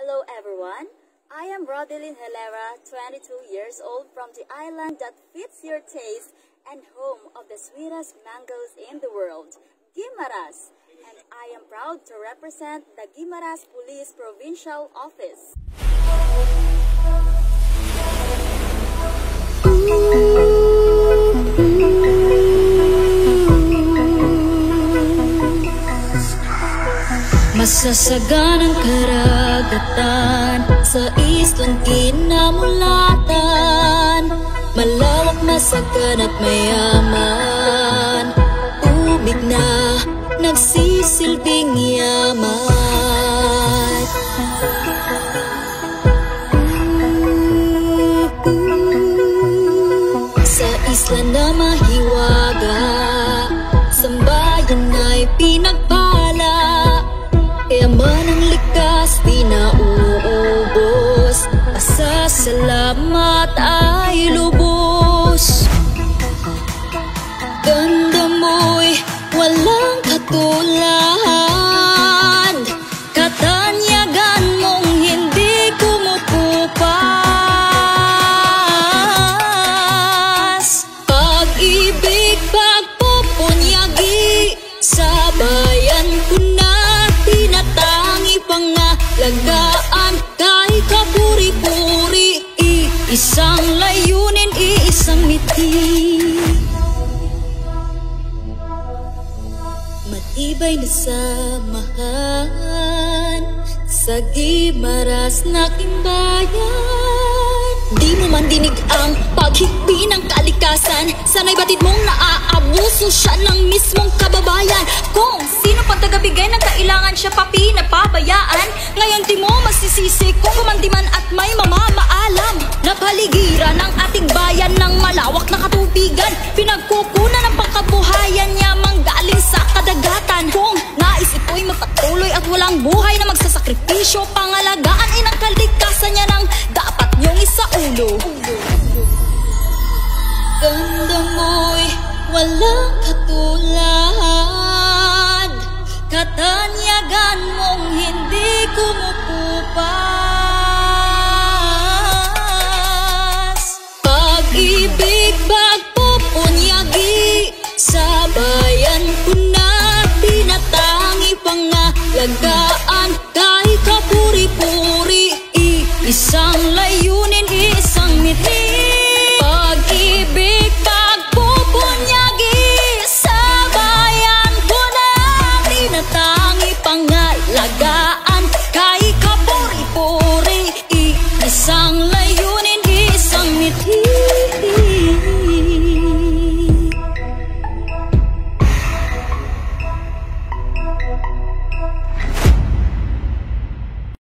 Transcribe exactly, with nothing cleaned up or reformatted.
Hello everyone, I am Rodelyn Helera, twenty-two years old from the island that fits your taste and home of the sweetest mangoes in the world, Guimaras. And I am proud to represent the Guimaras Police Provincial Office. Masasaganang karagatan sa islang kinamulatan, malawak, masagan at mayaman, tubig na nagsisilbing yaman. Sa isla na mahiwaga, sambayan ay pinagpala, yaman ang likas, di nauubos, pasasalamat ay lubos. Ganda mo'y walang katulad, katanyagan mong hindi kumukupas. Pag-ibig, pagpupunyagi, sa bayan ko na tinatangi pangalagaan, kay kapuri-puri, iisang layunin, iisang ngiti. Matibay na samahan sa Guimaras na bayan. Di mo man dinig ang paghigpi ng kalikasan, sanay batid mong naaabuso siya ng mismong kababayan. Kung sino pang tagabigay ng kailangan, siya pa pinapabayaan. Ngayon di mo masisisi kung kumandiman at may mamamaalam. Napaligiran ang ating bayan ng malawak na katubigan, pinagkukunan ng pangkabuhayan niya manggaling sa kadagatan. Kung nais ito'y magpatuloy at walang buhay na magsasakripisyo, pangalagaan ay ng kalikasan niya ng dapat niyong isaulo. Ganda mo'y walang katulad, katanyagan mong hindi kumu